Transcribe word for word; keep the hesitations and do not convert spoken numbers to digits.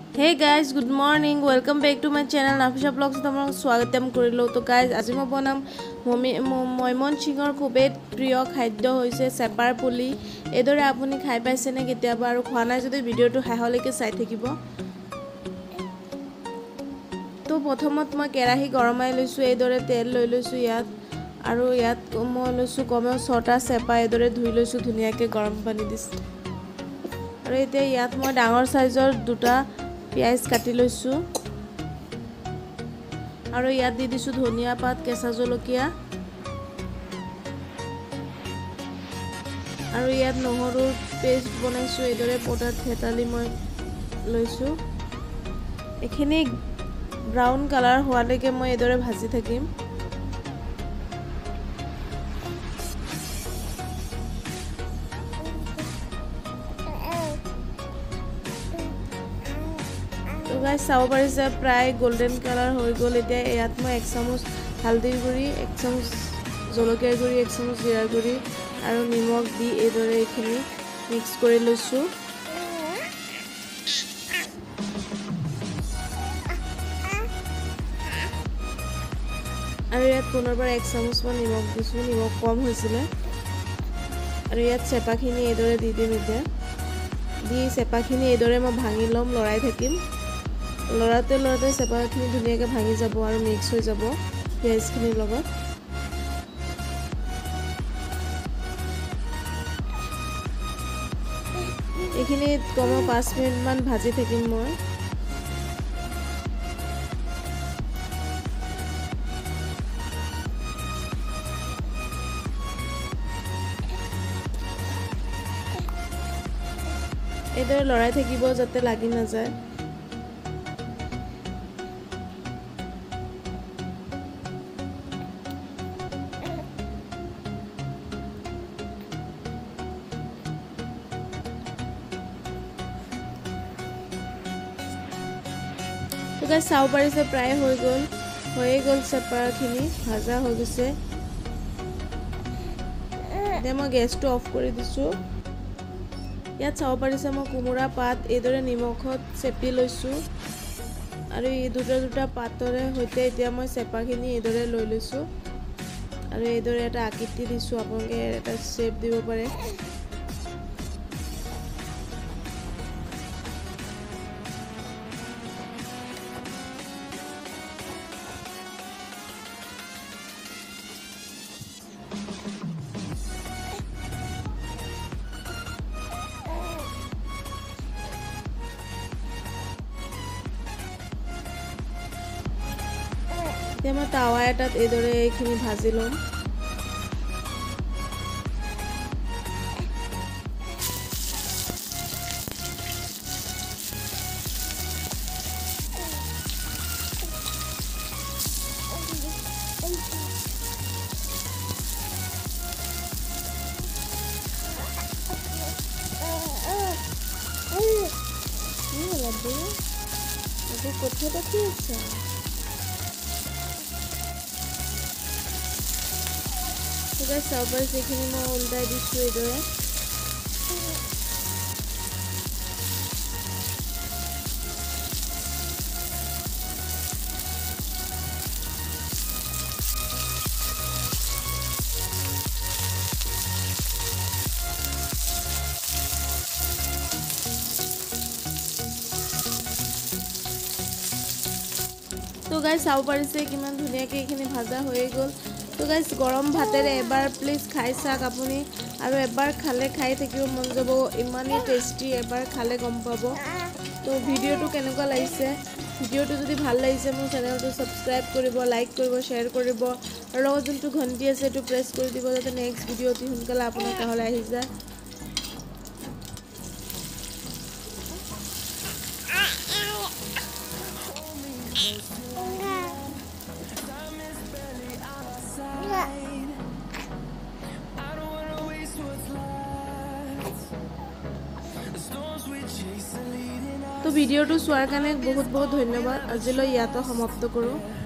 Hey guys, good morning. Welcome back to my channel Nafisha Vlogs. তোমাক স্বাগতম কৰিলো তো গাইজ আজি মই বনাম ময়মনসিংহৰ খুবেই প্ৰিয় খাদ্য হৈছে চেপাৰ পুলি এদৰে আপুনি খাই পাইছে নে কেতিয়াবা আৰু খোৱা নাই যদি ভিডিওটো শেষলৈকে চাই থাকিব তো প্ৰথমত মই কেৰাহী গৰমাই লৈছো এদৰে তেল লৈ লৈছো ইয়াত আৰু ইয়াত মই লৈছো কমেও ছটা চেপা এদৰে ধুই লৈছো ধুনিয়াকৈ গৰম পানী দিছো আৰু এতিয়া ইয়াত মই ডাঙৰ সাইজৰ দুটা পিয়াজ কাটি লৈছো আৰু ইয়াত দি দিছো ধনিয়া পাত কেঁচা জলকীয়া আৰু ইয়াত নহৰুৰ পেষ্ট বনাইছো এদৰে পটাত থেতালি মই লৈছো এখিনি ব্ৰাউন কালাৰ হোৱালৈকে মই এদৰে ভাজি থাকিম गाइस চাব পাৰিছে প্ৰায় গোল্ডেন কালাৰ হৈ গ'ল এতিয়া ইয়াত মই এক চামুচ হালদিৰ গুড়ি এক চামুচ জলকীয়াৰ গুড়ি এক চামুচ জিৰাৰ গুড়ি আৰু নিমখ দি এদৰে এখিনি মিক্স কৰি লৈছো আৰু ইয়াত পুনৰবাৰ এক চামুচ মান নিমখ দিছো নিমখ কম হৈছিলে আৰু ইয়াত চেপাখিনি এদৰে দি দিম এতিয়া দি চেপাখিনি এদৰে মই ভাঙি লম লৰাই থাকিম লৰাতে লৰাতে চেপাখিনি ধুনিয়াকৈ ভাঙি যাব আৰু মিক্স হৈ যাব পিয়াজখিনিৰ লগত এইখিনি কমেও পাঁচ মিনিট মান ভাজি থাকিম মই এইদৰে লৰাই থাকিব যাতে লাগি নাযায় তো গাইস চাও পাৰিছে প্ৰায় হৈ গ'ল হৈয়ে গ'ল চেপাখিনি ভাজা হৈ গৈছে এতিয়া মই গেছটো অফ কৰি দিছো ইয়াত চাব পাৰিছে মই কুমুৰা পাত এদৰে নিমখত চেপি লৈছো আৰু এই দুটা দুটা পাতৰে হৈতে এতিয়া মই চেপাখিনি এদৰে লৈ লৈছো আৰু এদৰে এটা আকৃতি দিছো আপোনালোকে এটা শেপ দিব পাৰে এতিয়া মই তাৱা এটাত এদৰে এইখিনি ভাজি লম কথাটা কি আছে গাইস চাউপাৰ সেইখিনি মই উল্টাই দিছো এদৰে তো গাইস চাও পাৰিছে কিমান ধুনিয়াকৈ এইখিনি ভাজা হৈ গ'ল তো গাইস গৰম ভাতেৰে এবাৰ প্লিজ খাই চাক আপুনি আৰু এবাৰ খালে খাই থাকিব মন যাব ইমানেই টেষ্টি এবাৰ খালে গম পাব তো ভিডিওটো কেনেকুৱা লাগিছে ভিডিওটো যদি ভাল লাগিছে মোৰ চেনেলটো সাবস্ক্ৰাইব কৰিব লাইক কৰিব শ্বেয়াৰ কৰিব আৰু লগত যোনটো ঘণ্টি আছে এইটো প্ৰেছ কৰি দিব যাতে নেক্সট ভিডিও অতি সোনকালে আপোনাৰ কাষলৈ আহি যায় তো ভিডিওটো চোৱাৰ কাৰণে বহুত বহুত ধন্যবাদ আজিলৈ ইয়াতে সমাপ্ত কৰোঁ।